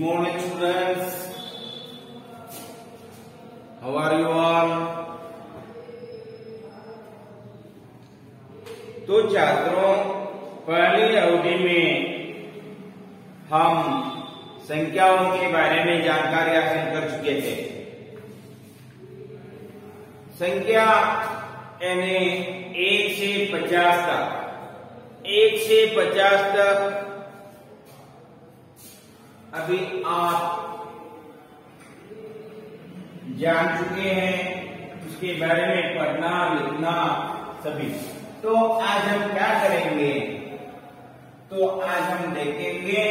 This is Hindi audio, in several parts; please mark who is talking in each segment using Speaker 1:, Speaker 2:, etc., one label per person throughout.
Speaker 1: morning students, how are you all? तो छात्रों, पहली अवधि में हम संख्याओं के बारे में जानकारी हासिल कर चुके थे। संख्या यानी 1 से 50 तक, 1 से 50 तक अभी आप जान चुके हैं, उसके बारे में पढ़ना लिखना सभी। तो आज हम क्या करेंगे? तो आज हम देखेंगे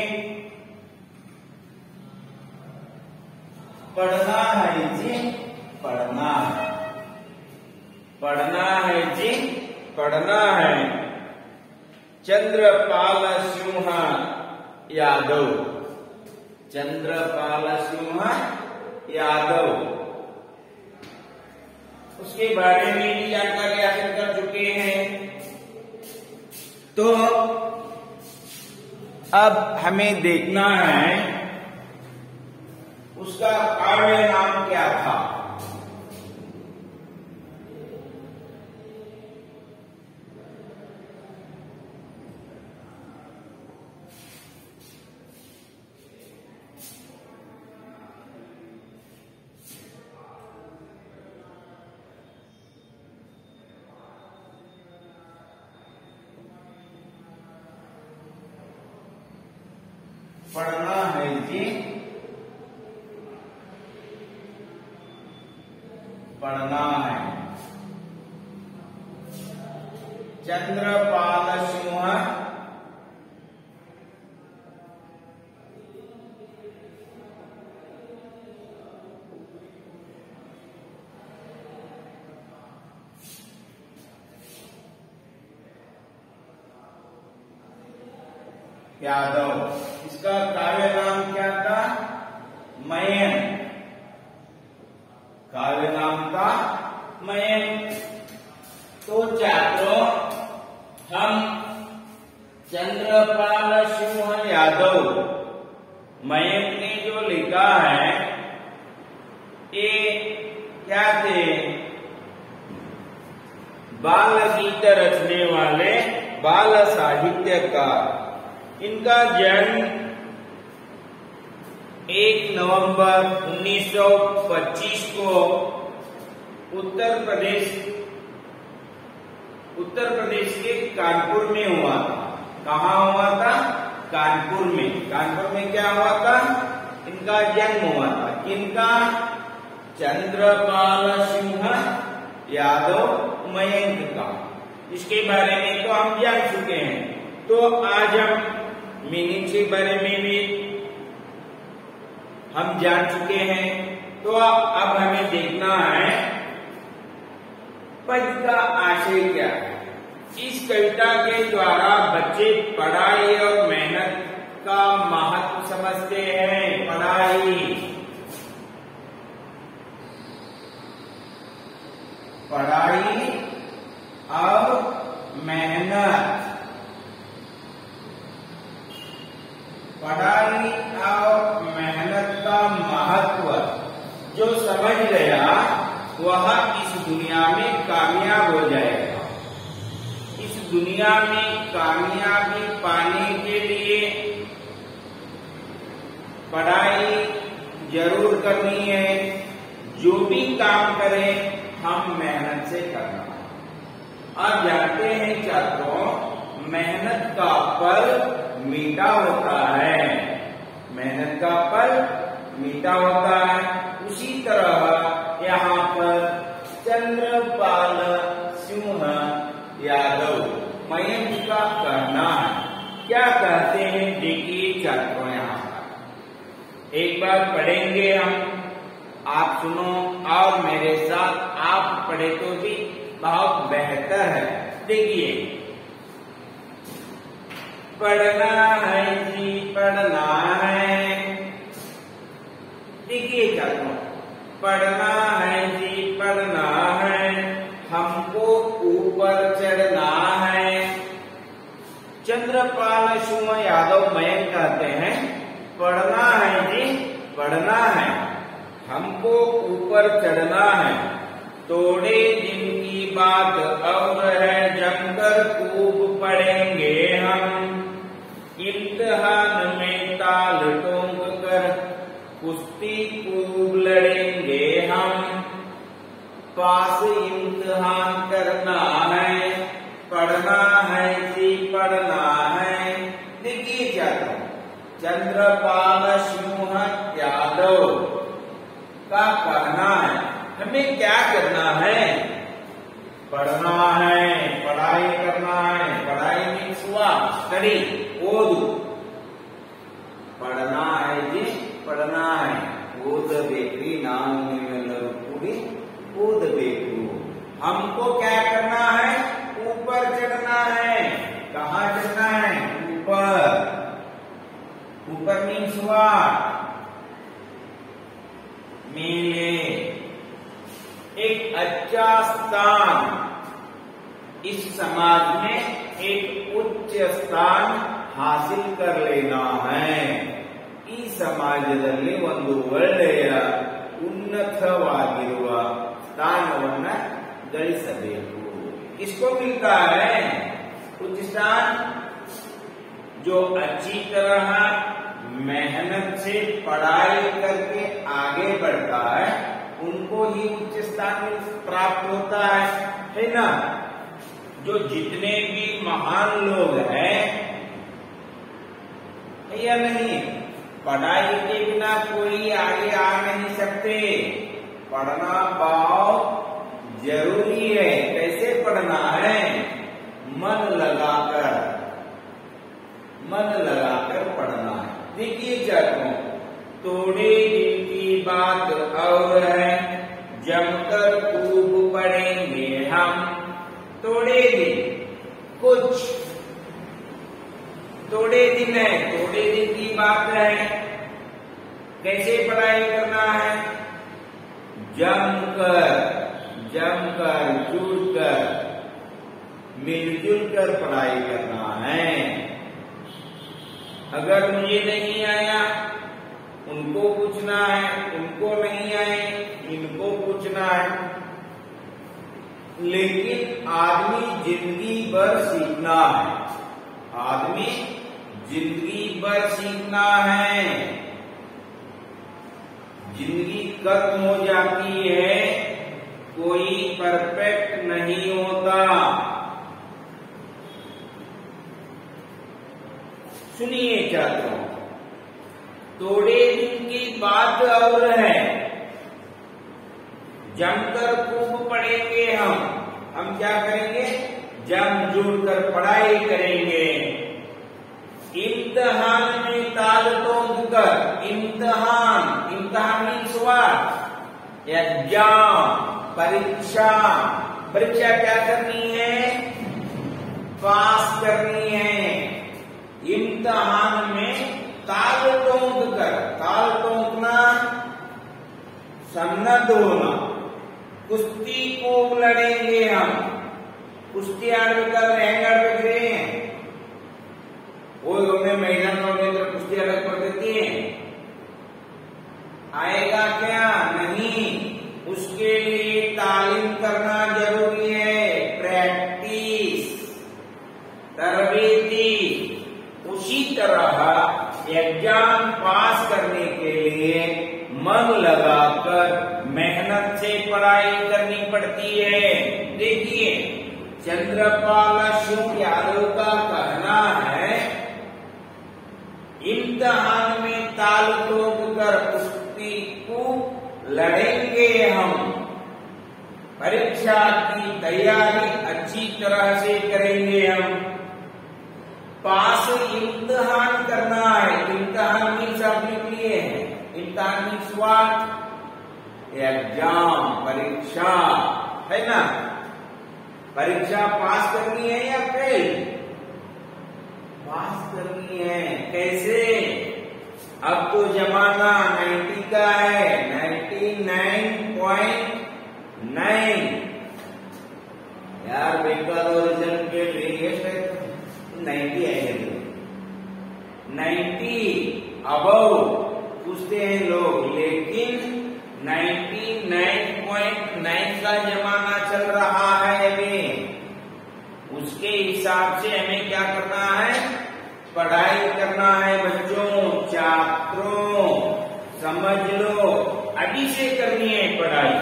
Speaker 1: पढ़ना है जी, पढ़ना है, पढ़ना है जी, पढ़ना है। चंद्रपाल सिंह यादव, चंद्रपाल सिंह यादव, उसके बारे में भी जानकारी हासिल कर चुके हैं। तो अब हमें देखना है उसका काव्य नाम क्या था। पढ़ना है जी, पढ़ना है। चंद्रपाल सिंह यादव, इसका काव्य नाम क्या था? मयन, काव्य नाम था मयन। तो छात्रों, हम चंद्रपाल सिंह यादव मयन ने जो लिखा है, ये क्या थे? बाल गीत रचने वाले बाल साहित्यकार। इनका जन्म 1 नवंबर 1925 को उत्तर प्रदेश के कानपुर में हुआ था। कहाँ हुआ था? कानपुर में। कानपुर में क्या हुआ था? इनका जन्म हुआ था। किनका? चंद्रपाल सिंह यादव मयंक का। इसके बारे में तो हम जान चुके हैं। तो आज हम मीनिंग के बारे में भी हम जान चुके हैं। तो अब हमें देखना है पद का आशय क्या है। इस कविता के द्वारा बच्चे पढ़ाई और मेहनत का महत्व समझते हैं। पढ़ाई, पढ़ाई और मेहनत, पढ़ाई और मेहनत का महत्व जो समझ गया वह इस दुनिया में कामयाब हो जाएगा। इस दुनिया में कामयाबी पाने के लिए पढ़ाई जरूर करनी है। जो भी काम करें हम मेहनत से करना। आप जानते हैं छात्रों, मेहनत का फल मीठा होता है। मेहनत का फल मीठा होता है। उसी तरह यहाँ पर चंद्रपाल सिंह यादव मयंक का कहना है। क्या कहते हैं देखिए छात्रों, यहाँ पर एक बार पढ़ेंगे हम, आप सुनो और मेरे साथ आप पढ़े तो भी बहुत बेहतर है। देखिए, पढ़ना है जी, पढ़ना है। देखिए छात्रों, पढ़ना है जी, पढ़ना है, हमको ऊपर चढ़ना है। चंद्रपाल सिंह यादव मयंक कहते हैं, पढ़ना है जी, ऊपर चढ़ना है। थोड़े दिन की बात और है, जमकर खूब पढ़ेंगे हम। इम्तिहान में ताल ठोक कर कुश्ती खूब लड़ेंगे हम। पास इम्तिहान करना है, पढ़ना है जी पढ़ना है। देखिए छात्रों, चंद्रपाल सिंह यादव का कहना है हमें क्या करना है, पढ़ना है, पढ़ाई करना है। पढ़ाई मीन्स स्टडी, ओद। पढ़ना है जी पढ़ना है। ओदबेक्री नाम पूरी ओदबेकू। हमको क्या करना है, ऊपर चढ़ना है। कहाँ चढ़ना है, ऊपर। ऊपर मीन्स मेले, एक अच्छा स्थान, इस समाज में एक उच्च स्थान हासिल कर लेना है। ಈ ಸಮಾಜದಲ್ಲಿ ಒಂದು ಒಳ್ಳೆಯ ಉನ್ನತವಾಗಿರುವ ಸ್ಥಾನವನ್ನ ಗಳಿಸಬೇಕು। किसको मिलता है उच्च स्थान, जो अच्छी तरह मेहनत से पढ़ाई करके आगे बढ़ता है, उनको ही उच्च स्थान प्राप्त होता है ना। जो जितने भी महान लोग हैं या नहीं, पढ़ाई के बिना कोई आगे आ नहीं सकते। पढ़ना बहुत जरूरी है। कैसे पढ़ना है, मन लगाकर पढ़ना है। देखिए छात्रों, थोड़े दिन की बात और है, जमकर खूब पढ़ेंगे हम। थोड़े दिन, कुछ थोड़े दिन है, थोड़े दिन की बात है। कैसे पढ़ाई करना है, जमकर जुड़कर मिलजुल कर पढ़ाई करना है। अगर मुझे नहीं आया उनको पूछना है, उनको नहीं आए इनको पूछना है। लेकिन आदमी जिंदगी भर सीखना है, आदमी जिंदगी भर सीखना है। जिंदगी खत्म हो जाती है, कोई परफेक्ट नहीं होता। सुनिए छात्रों, थोड़े दिन की बात और है, जमकर खूब पढ़ेंगे हम क्या करेंगे, जम जुड़ कर पढ़ाई करेंगे। इम्तिहान में ताल ठोक कर, इम्तिहान मीन्स एग्जाम, परीक्षा। परीक्षा क्या करनी है, पास करनी है। इम्तिहान में ताल ठोकना सन्नद्ध होना। कुश्ती को लड़ेंगे हम, कुश्ती आडಬೇಕಾದ್ರೆ ಹೆಂಗ್ ಆಡ್ಬೇಕ್ರಿ, ಹೋಗಿ ಒಮ್ಮೆ ಮೈದಾನ ನೋಡಿದ್ರೆ कुश्ती आडक पड़ती आएगा क्या, नहीं। उसके लिए तालीम करना जरूरी है, प्रैक्टिस, तरबेती। उसी तरह एग्जाम पास करने के लिए मन लगाकर मेहनत से पढ़ाई करनी पड़ती है। देखिए, चंद्रपाल सिंह यादव का कहना है, इम्तिहान में ताल ठोक कर कुश्ती को लड़ेंगे हम। परीक्षा की तैयारी अच्छी तरह से करेंगे हम। पास इम्तिहान करना है। इम्तिहान मीन्स आप लिख लिए हैं, इम्तिहान मीन्स व्हाट, एग्जाम, परीक्षा, है ना। परीक्षा पास करनी है या फेल, पास करनी है। कैसे, अब तो जमाना 90 का है, 99.9 यार बेकार रिजल्ट के लिए 90 आएंगे, 90 अबव पूछते हैं लोग, लेकिन 99.9 का जमाना चल रहा है अभी। उसके हिसाब से हमें क्या करना है, पढ़ाई करना है बच्चों, छात्रों, समझ लो अभी से करनी है पढ़ाई।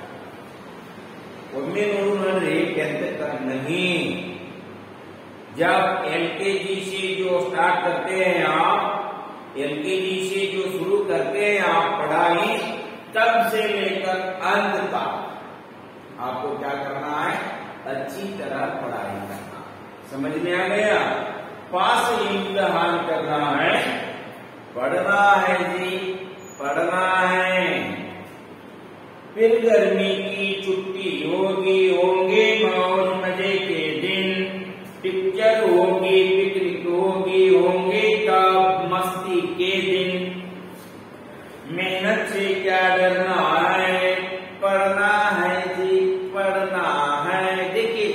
Speaker 1: नहीं, जब एलकेजी से जो स्टार्ट करते हैं आप, एलकेजी से जो शुरू करते हैं आप पढ़ाई, तब से लेकर अंत तक आपको क्या करना है, अच्छी तरह पढ़ाई करना। समझ में आ गया? पास इम्तिहान करना है, पढ़ना है जी, पढ़ना है। फिर गर्मी की छुट्टी होगी, होंगे मौज मजे के दिन, पिक्चर होगी, पिकनिक होगी, होंगे तब मस्ती के दिन। मेहनत से क्या डरना है, पढ़ना है जी, पढ़ना है। देखिए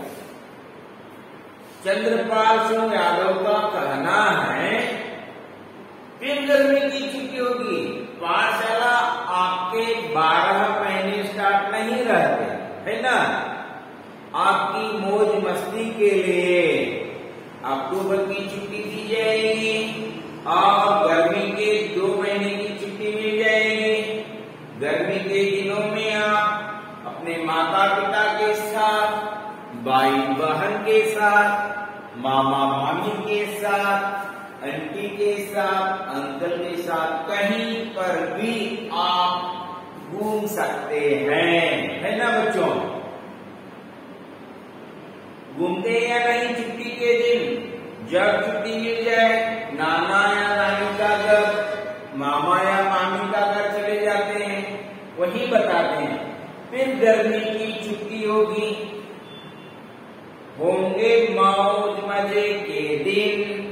Speaker 1: चंद्रपाल सिंह यादव का कहना है, फिर गर्मी की छुट्टी होगी। पाठशाला आपके 12 महीने स्टार्ट नहीं रहते, है ना? आपकी मौज मस्ती के लिए अक्टूबर की छुट्टी दी जाएगी और गर्मी के 2 महीने की छुट्टी मिल जाएगी। गर्मी के दिनों में आप अपने माता पिता के साथ, भाई बहन के साथ, मामा मामी के साथ, आंटी के साथ, अंकल के साथ कहीं पर भी आप घूम सकते हैं, है ना बच्चों? घूमते या नहीं छुट्टी के दिन? जब छुट्टी मिल जाए नाना या नानी का घर, मामा या मामी का घर चले जाते हैं, वही बताते हैं। फिर गर्मी की छुट्टी होगी, होंगे मौज मजे के दिन,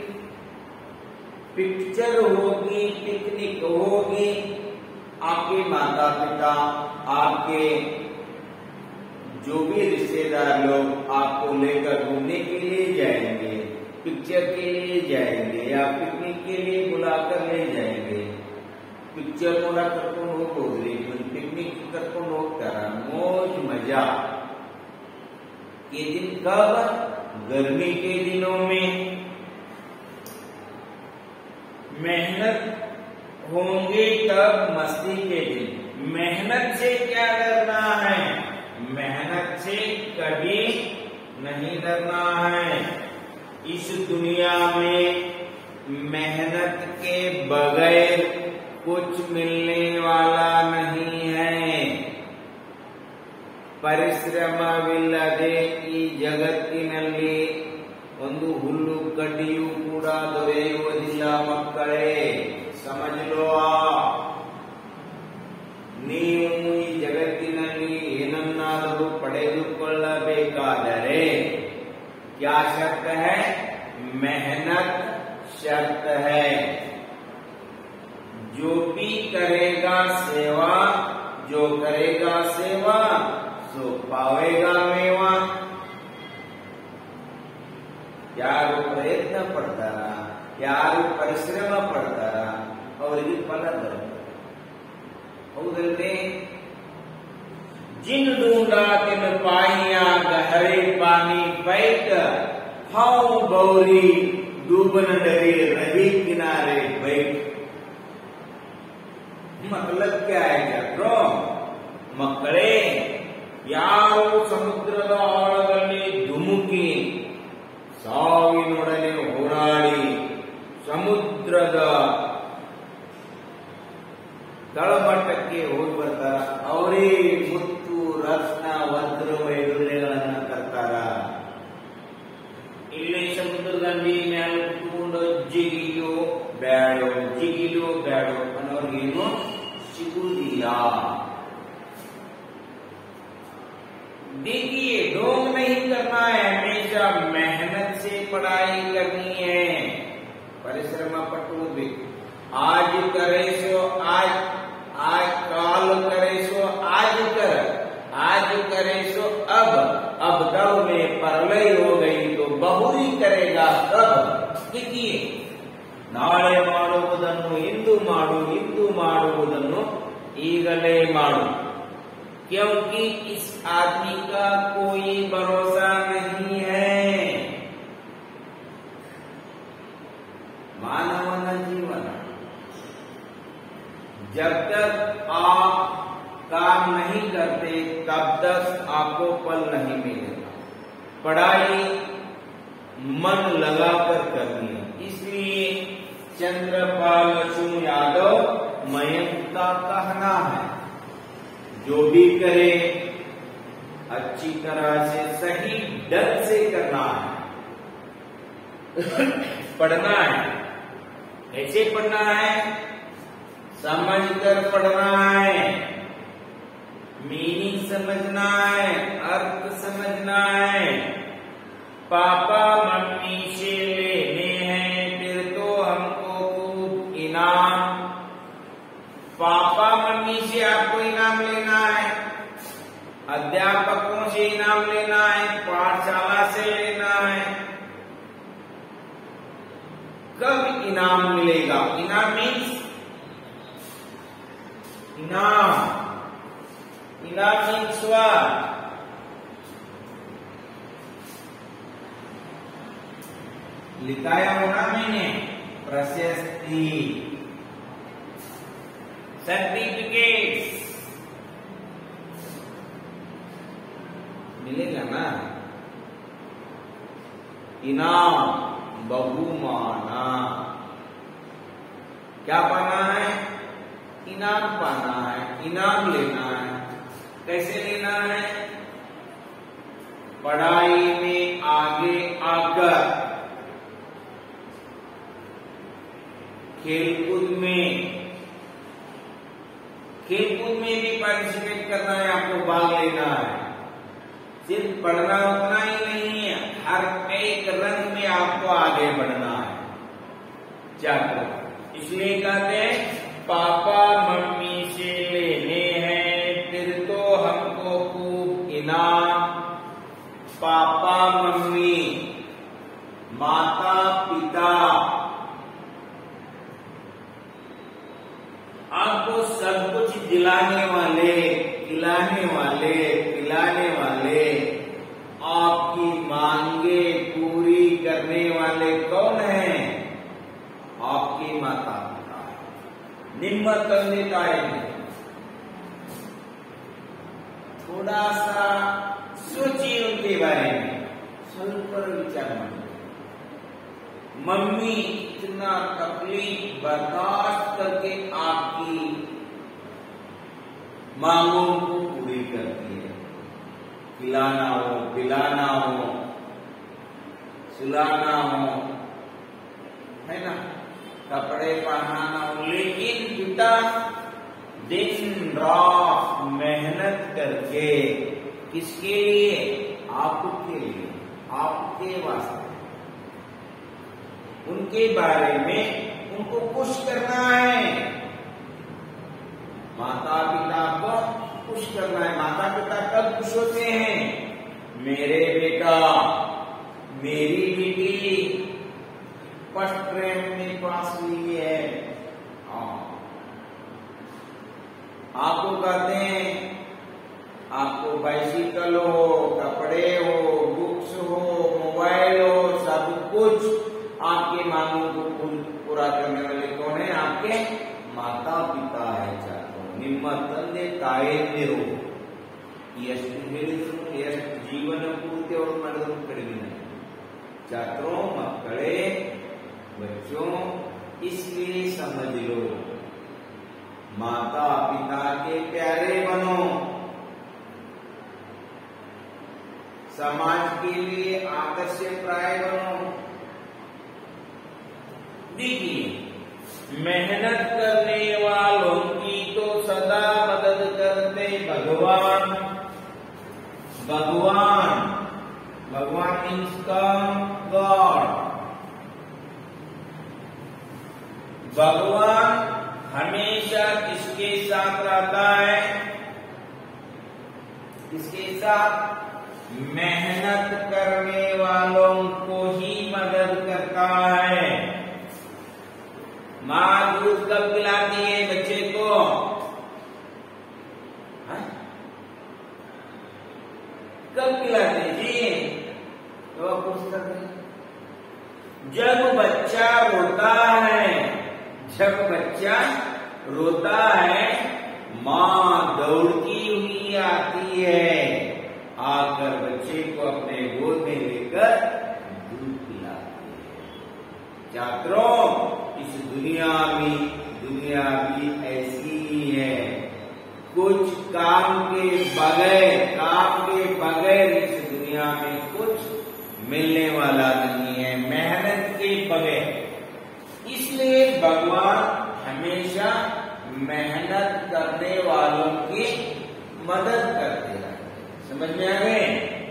Speaker 1: पिक्चर होगी, पिकनिक होगी। आपके माता पिता, आपके जो भी रिश्तेदार लोग आपको लेकर घूमने के लिए जाएंगे, पिक्चर के लिए जाएंगे या पिकनिक के लिए बुलाकर ले जाएंगे। पिक्चर मोड़ा करಕೊಂಡು ಹೋಗೋದ್ರಿ, पिकनिक करಕೊಂಡು ಹೋಗ್ತಾರ, मौज मजा के दिन। कब? गर्मी के दिनों में। मेहनत होंगे तब मस्ती के दिन। मेहनत से क्या डरना है? मेहनत से कभी नहीं डरना है। इस दुनिया में मेहनत के बगैर कुछ मिलने वाला नहीं है। ಪರಿಶ್ರಮವಿಲ್ಲದೆ ಈ ಜಗತ್ತಿನಲ್ಲಿ ಒಂದು ಹುಲ್ಲು ಕಡ್ಡಿಯೂ ಕೂಡ ದೊರೆಯುವುದಿಲ್ಲ ಮಕ್ಕಳೇ, ಸಮझलो। ನೀವು ಈ ಜಗತ್ತಿನಲ್ಲಿ ಏನನ್ನಾದರೂ ಪಡೆದುಕೊಳ್ಳಬೇಕಾದರೆ क्या शर्त है? मेहनत शर्त है। जो भी करेगा सेवा, जो करेगा सेवा सो पावेगा मेवा। ಯಾರು ಪ್ರಯತ್ನ ಪಡ್ತಾರ, ಯಾರು ಪರಿಶ್ರಮ ಪಡ್ತಾರ ಅವರಿಗೆ ಫಲ ಬರುತ್ತೆ, ಹೌದಲ್ವೇ? जिन ढूंढा तिन पाइया गहरे पानी बैठ, हाउ गौरी डूबन डरे रही किनारे बैठ। मतलब क्या है जात्रो? ಮಕ್ಕಳೇ, ಯಾವ ಸಮುದ್ರದ ಆಳದಲ್ಲಿ ಧುಮುಕಿ ಸಾವಿನೊಡನೆ ಹೋರಾಡಿ ಸಮುದ್ರದ ತಳಮಟ್ಟಕ್ಕೆ ಹೋಗಿ ಬರ್ತಾರ, ಅವರೇ ಮುತ್ತು ರತ್ನ ವಜ್ರ ವೈಡೂರ್ಯಗಳನ್ನ ತರ್ತಾರ. ಇಲ್ಲಿ ಸಮುದ್ರದಲ್ಲಿ ಮೇಲೆ ಕುತ್ಕೊಂಡು ಜಿಗಿಯೋ ಬ್ಯಾಡೋ ಅನ್ನೋರ್ಗೇನು ಸಿಗುವುದಿಲ್ಲ. देखिए, ढोंग नहीं करना है, हमेशा मेहनत से पढ़ाई करनी है, परिश्रम पಟ್ಟುಬೇಕು। आज करे सो आज काल करे सो आज कर, आज करे सो अब तब में परलय हो गई तो बहुरी करेगा तब। देखिए, ನಾಳೆ ಮಾಡುವುದನ್ನು ಇಂದು ಮಾಡು, ಇಂದು ಮಾಡುವುದನ್ನು ईगले मारू, क्योंकि इस आदमी का कोई भरोसा नहीं है। मानव जीवन जब तक आप काम नहीं करते तब तक आपको फल नहीं मिलेगा। पढ़ाई मन लगाकर करनी है। इसलिए चंद्रपाल लक्ष्मण यादव मयंक का कहना है, जो भी करे अच्छी तरह से सही ढंग से करना है। पढ़ना है, कैसे पढ़ना है? समझकर पढ़ना है, मीनिंग समझना है, अर्थ समझना है। पापा मम्मी से लेने हैं फिर तो हमको खूब इनाम। पापा मम्मी से आपको इनाम लेना है, अध्यापकों से इनाम लेना है, पाठशाला से लेना है। कब इनाम मिलेगा? इनाम मीन्स इनाम मीन्स स्वाद। लिखाया होना मैंने प्रशस्ति, सर्टिफिकेट मिलेगा ना। इनाम, बहुमाना, क्या पाना है? इनाम पाना है, इनाम लेना है। कैसे लेना है? पढ़ाई में आगे आकर, खेलकूद में भी पार्टिसिपेट करना है, आपको भाग लेना है। सिर्फ पढ़ना उतना ही नहीं है, हर एक रंग में आपको आगे बढ़ना है। चलो, इसलिए कहते हैं पापा मम्मी से लेने हैं फिर तो हमको खूब इनाम। पापा मम्मी, माता पिता, आपको सब कुछ दिलाने वाले, खिलाने वाले, पिलाने वाले, आपकी मांगे पूरी करने वाले कौन हैं? आपके माता पिता। निम्न तंदे ताए, थोड़ा सा सोचिए उनके बारे में, स्वल्प विचार मानिए। मम्मी इतना तकलीफ बर्दाश्त करके आपकी मांगों को पूरी करती है। खिलाना हो, पिलाना हो, सुलाना हो, है ना, कपड़े पहनाना हो। लेकिन पिता दिन रात मेहनत करके किसके लिए? आपके लिए, आपके वास्ते, उनके बारे में उनको खुश करना है। माता पिता को खुश करना है। माता पिता कब खुश होते हैं? मेरे बेटा, मेरी बेटी फर्स्ट रैंक में पास हुई है। आपको कहते हैं, आपको बाइसिकल हो, कपड़े हो, बुक्स हो, मोबाइल हो, सब कुछ आपके मांगों को पूरा करने वाले कौन है? आपके माता पिता है। छात्रों, ನಿಮ್ಮ ತಂದೆ ತಾಯಂದಿರು ಎಷ್ಟು ಹೇಳಿದ್ರು, ಎಷ್ಟು ಜೀವನ ಪೂರ್ತಿ ಅವರು ಮಾಡಿದ್ರು ಕಡಿಮೆ। छात्रों, मಕ್ಕಳೇ, बच्चों, इसलिए समझ लो, माता पिता के प्यारे बनो, समाज के लिए आदर्श प्राय बनो। देखिए, मेहनत करने वालों की तो सदा मदद करते भगवान। भगवान, भगवान मीन्स गॉड। भगवान हमेशा किसके साथ रहता है? किसके साथ? मेहनत करने वालों को ही मदद करता है। माँ दूध कब पिलाती है बच्चे को? कुछ काम के बगैर इस दुनिया में कुछ मिलने वाला नहीं है, मेहनत के बगैर। इसलिए भगवान हमेशा मेहनत करने वालों की मदद करते हैं। समझ में आ गए?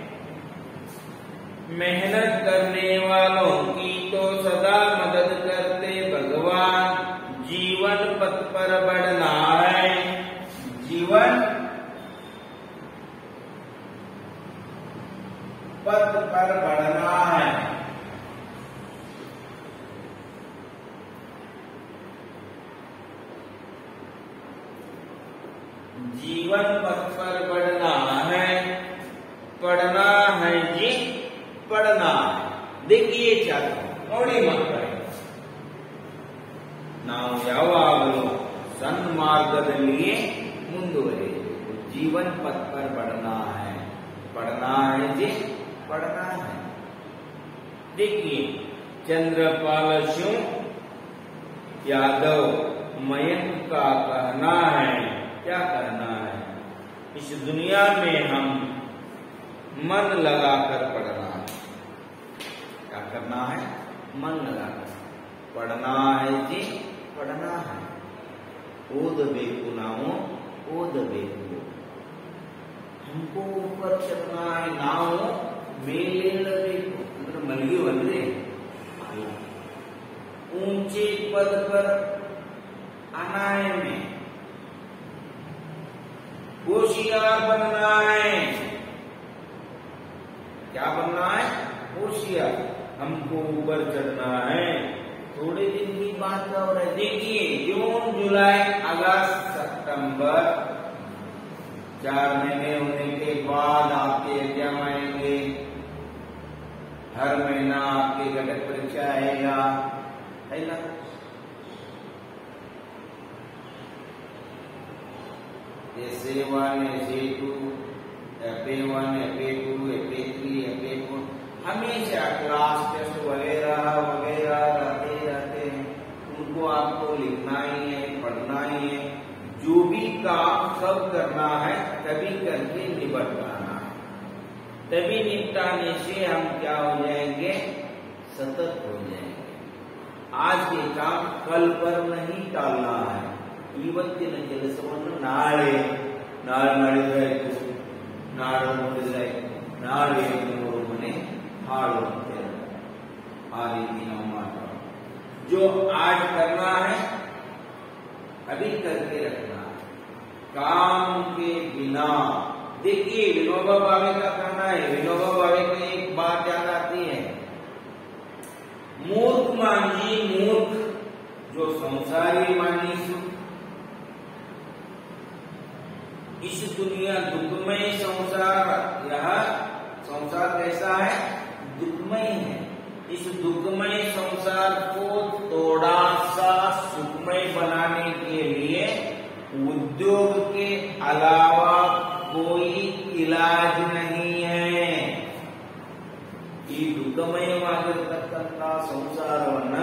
Speaker 1: मेहनत करने वालों की तो सदा मदद करते भगवान। जीवन पथ पर बढ़ना है, जीवन पथ पर बढ़ना है। जीवन पथ पर बढ़ना है, पढ़ना है जी, पढ़ना है। देखिए चाचा, ನೋಡಿ ಮಕ್ಕಳೇ, ನಾವು ಯಾವಾಗಲೂ ಸನ್ಮಾರ್ಗದಲ್ಲಿಯೇ ಮುಂದುವರಿಯಬೇಕು। जीवन पथ पर बढ़ना है, पढ़ना है जी, पढ़ना है। देखिए चंद्रपाल सिंह यादव मयंक का कहना है, क्या करना है? इस दुनिया में हम मन लगाकर पढ़ना है। क्या करना है? मन लगाकर पढ़ना है जी, पढ़ना है। ಓದಬೇಕು, ನಾವು ಓದಬೇಕು। हमको ऊपर चढ़ना है, ನಾವು ಮೇಲೇರಬೇಕು। ಅಂದ್ರೆ ಮಲಗಿವಲ್ರಿ ಅಲ್ಲ, ऊंचे पद पर आना है में। होशियार बनना है। क्या बनना है? होशियार। हमको ऊपर चढ़ना है। थोड़े दिन की बात का हो रहा है। देखिए जून, जुलाई, अगस्त, सितंबर 4 महीने होने के बाद आपके एग्जाम आएंगे। हर महीना आपकी घटक परीक्षा आएगा, है ना? SA1, SA2, FA1, FA2, FA3, FA4, हमेशा क्लास टेस्ट वगैरह वगैरह रहते हैं। उनको आपको लिखना ही है, पढ़ना ही है। जो भी काम सब करना है, तभी करके निपट पाना है। तभी निपटाने से हम क्या हो जाएंगे? सतत हो जाएंगे। आज के काम कल पर नहीं टालना है। ಇವತ್ತಿನ ಕೆಲಸವನ್ನು ನಾಳೆ ಮಾಡಿದ್ರಾಯ್ತು, ನಾಳೆ ನೋಡಿದ್ರಾಯ್ತು, ನಾಳೆ ಮೂರು ಮನೆ ಹಾಳು ಅಂತ ಆ ರೀತಿ ನಾವು ಮಾಡೋಣ। जो आज करना है अभी करके रखना है। काम के बिना, देखिए विनोबा भावे का कहना है। विनोबा भावे की एक बात याद आती है, मूर्ख मांझी मूर्ख, जो संसारी मानी सुख। इस दुनिया दुखमय संसार, यह संसार कैसा है? दुखमय है। इस दुखमय संसार को थोड़ा सा सुखमय बनाने के लिए उद्योग के अलावा कोई इलाज नहीं है। ಈ ದುಃಖಮಯವಾಗಿರತಕ್ಕಂಥ ಸಂಸಾರವನ್ನ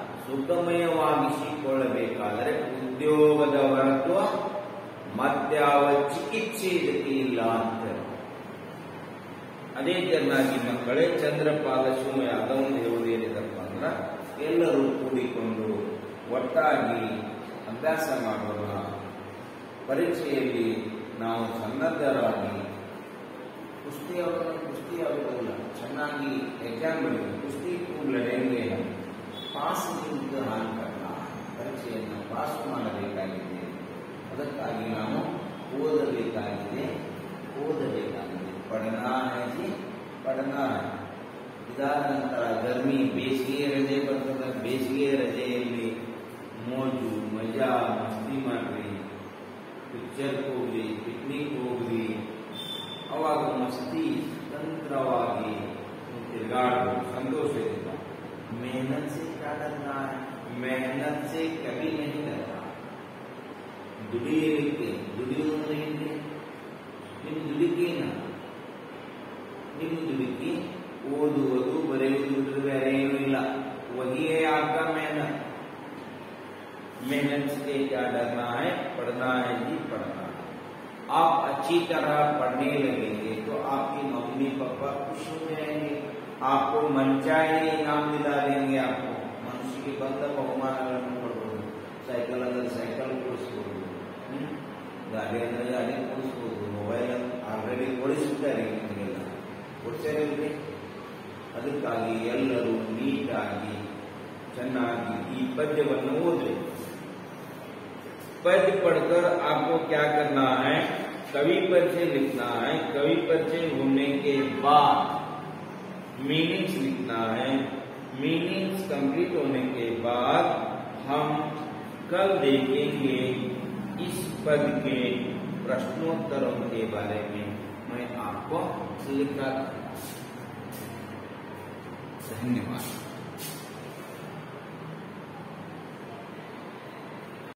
Speaker 1: ಸುಖಮಯವಾಗಿಸಿಕೊಳ್ಳಬೇಕಾದರೆ ಉದ್ಯೋಗದ ಹೊರತು ಮತ್ಯಾವ ಚಿಕಿತ್ಸೆ ಇದಕ್ಕೆ ಇಲ್ಲ ಅಂತ। ಅದೇ ಚೆನ್ನಾಗಿ ಮಕ್ಕಳೇ, ಚಂದ್ರಪಾಲ ಸಿಂಹ ಯಾದವ್ ಹೇಳುವುದು ಏನಿದಪ್ಪ ಅಂದ್ರೆ, ಎಲ್ಲರೂ ಕೂಡಿಕೊಂಡು ಒಟ್ಟಾಗಿ ಅಭ್ಯಾಸ ಮಾಡೋಣ। ಪರೀಕ್ಷೆಯಲ್ಲಿ ನಾವು ಸನ್ನದ್ಧರಾಗಿ ಕುಸ್ತಿ ಆಗೋದಿಲ್ಲ, ಚೆನ್ನಾಗಿ ಎಕ್ಸಾಮ್ ಬರೆಯುವುದು, ಕುಸ್ತಿ खूब लड़ेंगे हम, ಪಾಸ್ ಇಂತಿಹಾನ್ करना, ಪರೀಕ್ಷೆಯನ್ನು ಪಾಸ್ ಮಾಡಬೇಕಾಗಿದೆ। ಅದಕ್ಕಾಗಿ ನಾವು ಓದಬೇಕಾಗಿದೆ। पढ़ना है जी, पढ़ना है। ಇದಾದ ನಂತರ ಗರ್ಮಿ ಬೇಸಿಗೆ ರಜೆ ಬರ್ತದೆ। ಬೇಸಿಗೆ ರಜೆಯಲ್ಲಿ ಮೋಜು ಮಜಾ ಮಸ್ತಿ ಮಾಡ್ರಿ, ಪಿಕ್ಚರ್ ಹೋಗ್ರಿ, ಪಿಕ್ನಿಕ್ ಹೋಗ್ರಿ। ಅವಾಗ ಮಸ್ತಿ ಸ್ವತಂತ್ರವಾಗಿ ತಿರುಗಾಡಬಹುದು ಸಂತೋಷದಿಂದ। मेहनत से क्या करना है? मेहनत से कभी नहीं करना। ದುಡಿಯಲಿಕ್ಕೆ ದುಡಿಯುವುದರಿಂದ ನಿಮ್ಮ ದುಡಿಕೆನ ನಿಮ್ಮ ದುಡಿಕೆ ಓದುವುದು ಬರೆಯುವುದು ಬಿಟ್ಟರೆ ಬೇರೆ ಏನೂ ಇಲ್ಲ। वही है आपका मेहनत। मेहनत से क्या डरना है? पढ़ना है जी, पढ़ना है। आप अच्छी तरह पढ़ने लगेंगे तो आपकी मम्मी पापा खुश हो जाएंगे, आपको मनचाहे इनाम दिला देंगे। आपको मनुष्य के बंद बहुमान साइकिल अंदर साइकिल ಕೊಡಿಸಬಹುದು, ಗಾಡಿ ಅಂದ್ರೆ ಗಾಡಿ ಕೊಡಿಸಬಹುದು, ಮೊಬೈಲ್ ಆಲ್ರೆಡಿ ಕೊಡಿಸುತ್ತಾರೆ ನಿಮಗೆಲ್ಲ, ಕೊಡಿಸಿರಲಿಕ್ಕೆ ಅದಕ್ಕಾಗಿ ಎಲ್ಲರೂ ನೀಟಾಗಿ ಚೆನ್ನಾಗಿ ಈ ಪದ್ಯವನ್ನು ಓದಿ। पद्य पढ़कर आपको क्या करना है, कवि परिचय लिखना है। कवि परिचय होने के बाद मीनिंग्स लिखना है। मीनिंग्स कंप्लीट होने के बाद हम कल देखेंगे इस पद के प्रश्नोत्तरों के बारे में मैं आपको लिखा। धन्यवाद।